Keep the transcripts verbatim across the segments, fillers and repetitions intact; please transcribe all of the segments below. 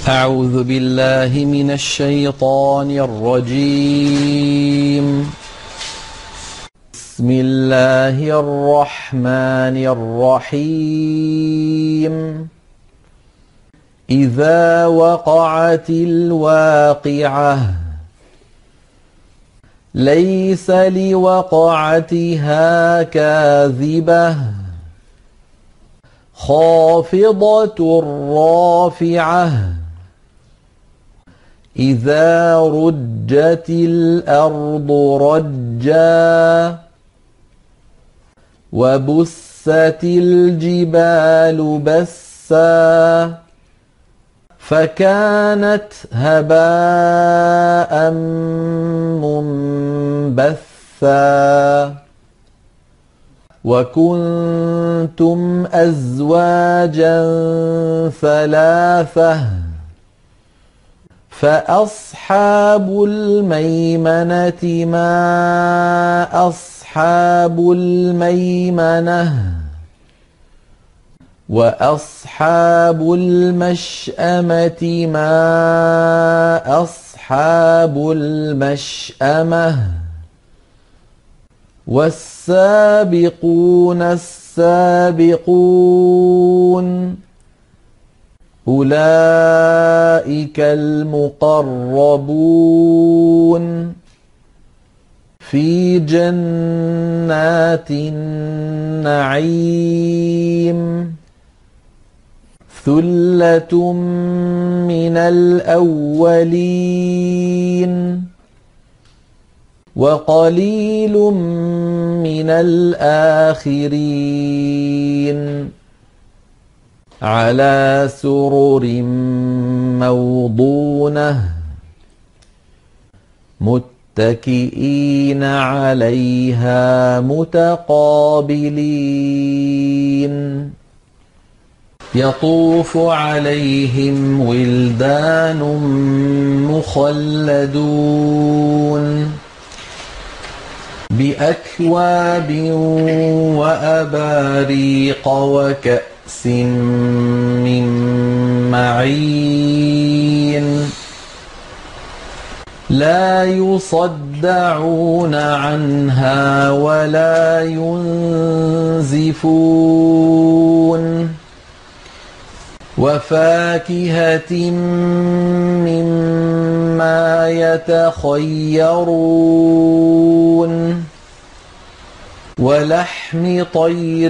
أعوذ بالله من الشيطان الرجيم. بسم الله الرحمن الرحيم. إذا وقعت الواقعة ليس لوقعتها كاذبة خافضة رافعة إذا رجت الأرض رجا وبست الجبال بسا فكانت هباء منبثا وكنتم أزواجا ثلاثة فأصحاب الميمنة ما أصحاب الميمنة وأصحاب المشأمة ما أصحاب المشأمة والسابقون السابقون أولئك المقربون في جنات النعيم ثلة من الأولين وقليل من الآخرين على سرر موضونة متكئين عليها متقابلين يطوف عليهم ولدان مخلدون بأكواب وأباريق وكأس من معين لا يصدعون عنها ولا ينزفون وفاكهة مما يتخيرون ولحم طير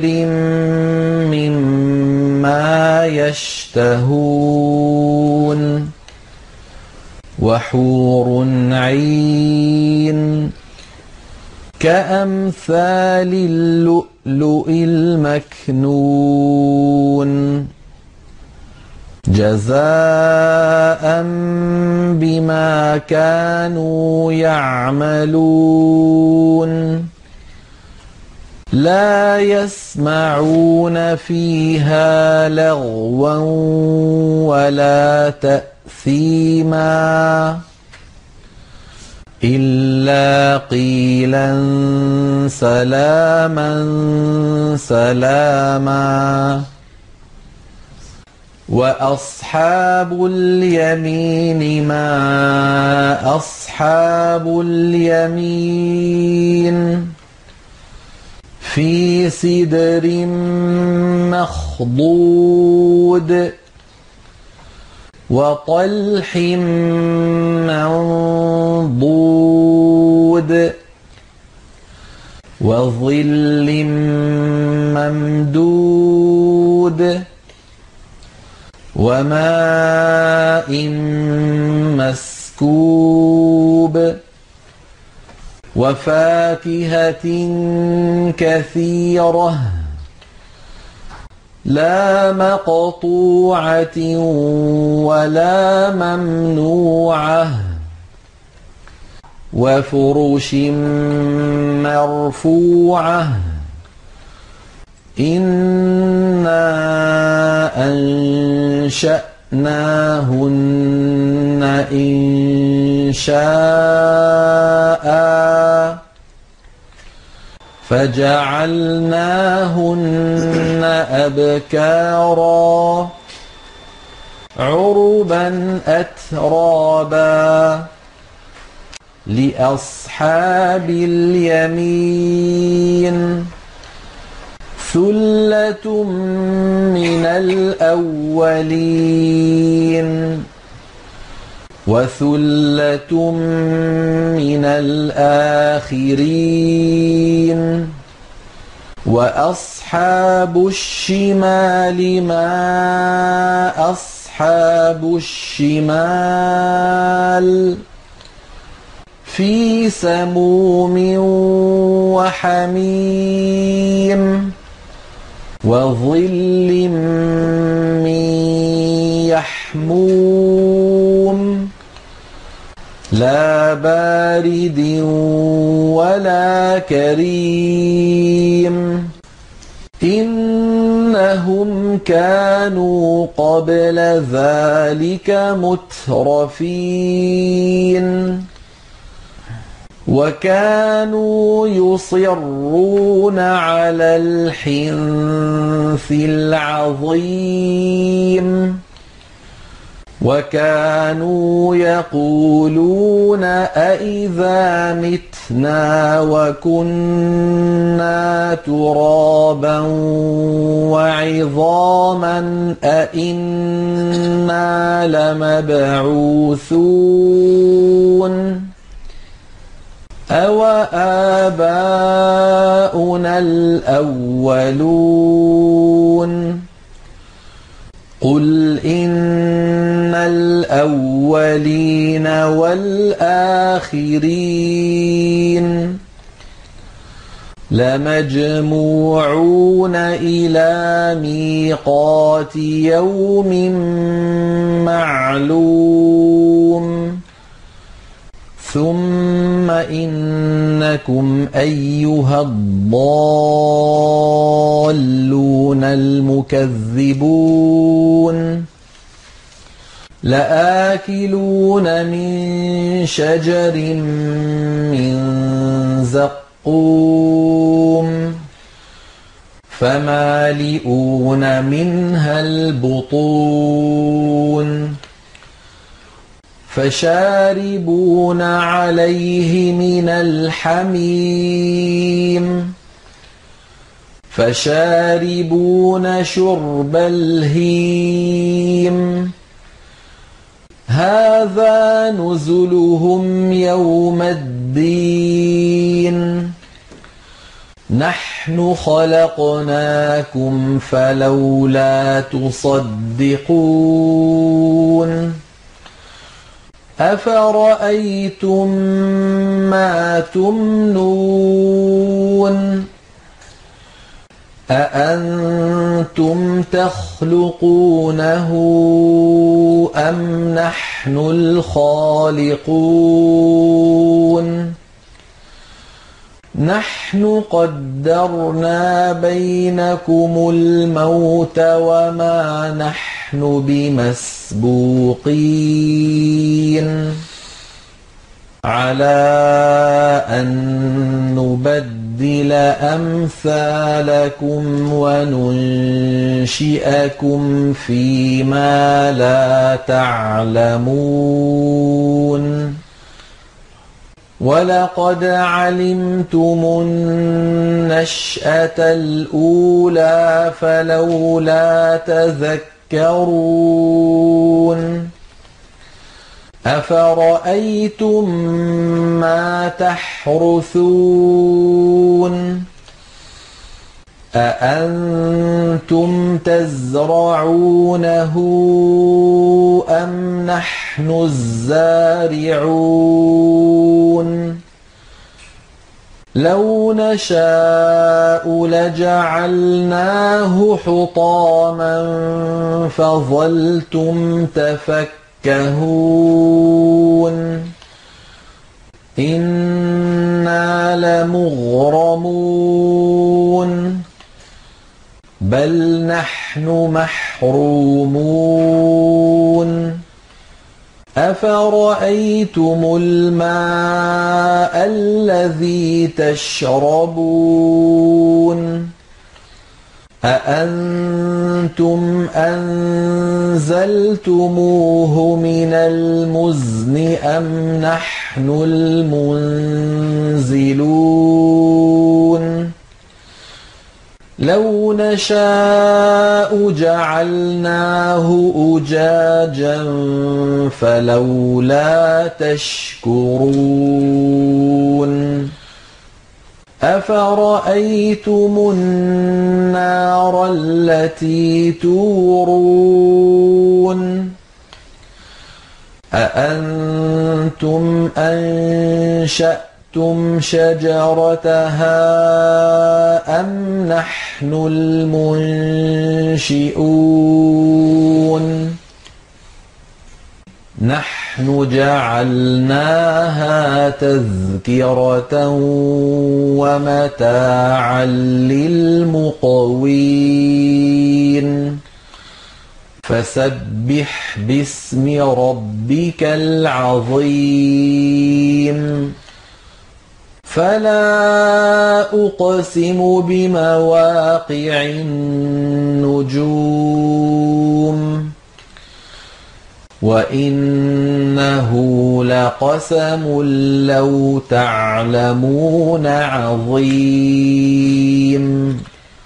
مما يشتهون وحور عين كأمثال اللؤلؤ المكنون جزاء بما كانوا يعملون لا يسمعون فيها لغوا ولا تأثيما إلا قيلا سلاما سلاما وأصحاب اليمين ما أصحاب اليمين في سدر مخضود وطلح منضود وظل ممدود وماء مسكوب وفاكهة كثيرة لا مقطوعة ولا ممنوعة وفرش مرفوعة إنا أنشأناهن إنشاء فجعلناهن أبكارا عربا أترابا لأصحاب اليمين ثلة من الأولين وثلة من الآخرين وأصحاب الشمال ما أصحاب الشمال في سموم وحميم وظل من يحموم لا بارد ولا كريم إنهم كانوا قبل ذلك مترفين وكانوا يصرون على الحنث العظيم وكانوا يقولون أإذا متنا وكنا ترابا وعظاما أإنا لمبعوثون أو آباؤنا الأولون قل إن الأولين والآخرين لمجموعون إلى ميقات يوم معلوم ثم إنكم أيها الضالون المكذبون لآكلون من شجر من زقوم فمالئون منها البطون فشاربون عليه من الحميم فشاربون شرب الهيم هذا نزلهم يوم الدين نحن خلقناكم فلولا تصدقون أفرأيتم ما تمنون أأنتم تخلقونه أم نحن الخالقون نحن قدرنا بينكم الموت وما نحن بمسبوقين على أن نبدل أمثالكم وننشئكم فيما لا تعلمون ولقد علمتم النشأة الأولى فلولا تذكرون أفرأيتم ما تحرثون أأنتم تزرعونه أم نحن الزارعون لو نشاء لجعلناه حطاما فظلتم تفكهون إنا لمغرمون بل نحن محرومون أفرأيتم الماء الذي تشربون أأنتم أنزلتموه من المزن أم نحن المنزلون لو نشاء جعلناه أجاجا فلولا تشكرون أفرأيتم النار التي تورون أأنتم أنشأتم شجرتها أم نحن المنشئون نحن جعلناها تذكرة ومتاعا للمقوين فسبح باسم ربك العظيم فلا أقسم بمواقع النجوم وإنه لقسم لو تعلمون عظيم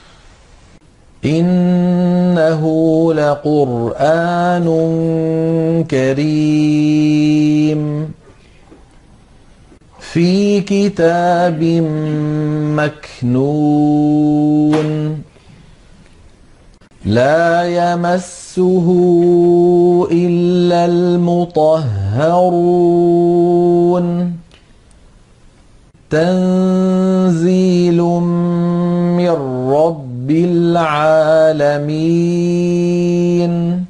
إنه لقرآن كريم في كتاب مكنون لا يمسه إلا المطهرون تنزيل من رب العالمين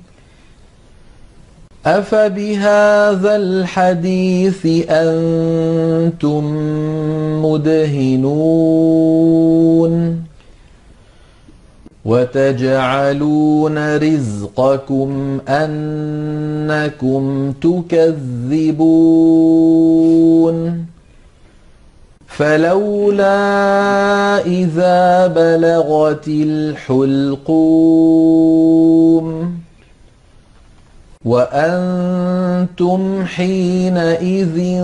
أفبهذا الحديث أنتم مدهنون وتجعلون رزقكم أنكم تكذبون فلولا إذا بلغت الحلقوم وأنتم حينئذ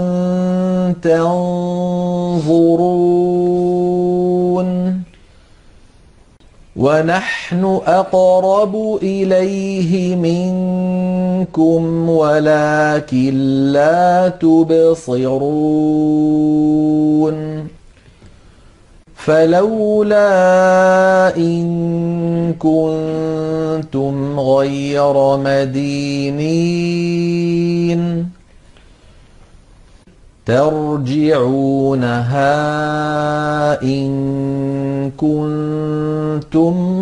تنظرون ونحن أقرب إليه منكم ولكن لا تبصرون فلولا إن كنتم غير مدينين ترجعونها إن كنتم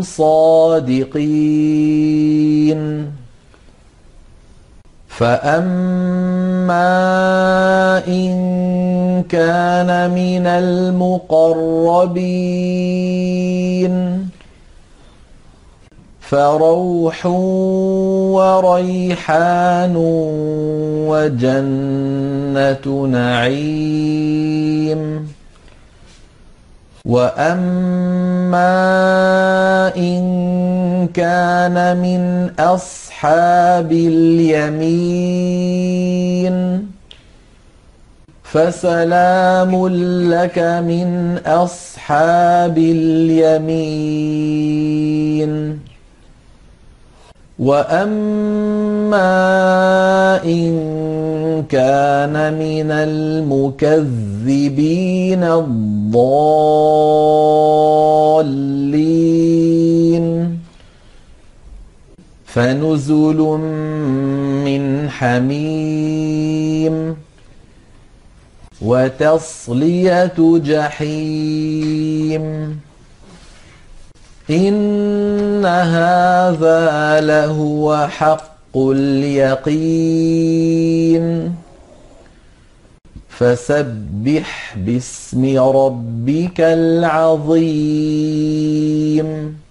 صادقين فأما إن كان من المقربين فروح وريحان وجنة نعيم وأما إن كان من أصحاب اليمين فسلام لك من أصحاب اليمين وأما إن كان من المكذبين الضالين فنزل من حميم وتصلية جحيم إن هذا لهو حق اليقين فسبح باسم ربك العظيم